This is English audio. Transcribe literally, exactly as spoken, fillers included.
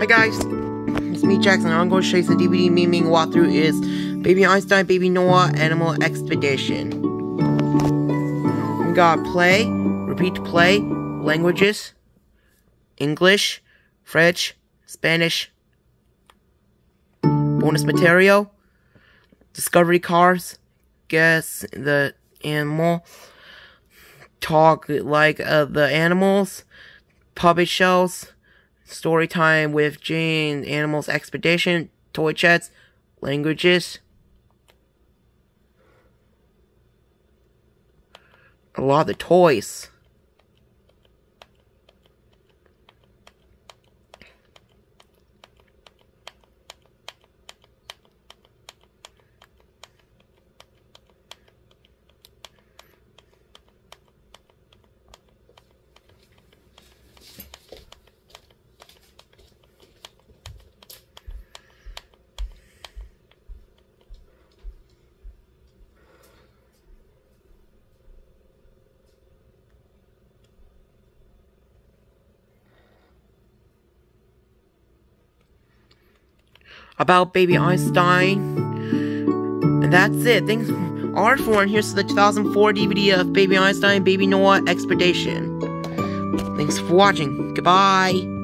Hi guys, it's me Jackson. I'm going to show you some D V D memeing walkthrough is Baby Einstein, Baby Noah, Animal Expedition. We got play, repeat to play, languages, English, French, Spanish, bonus material, discovery cards, guess the animal, talk like uh, the animals, puppet shows, story time with Jane, Animals Expedition, toy chats, languages, a lot of toys. About Baby Einstein. And that's it. Thanks all for and here's the two thousand four D V D of Baby Einstein, Baby Noah Expedition. Thanks for watching. Goodbye.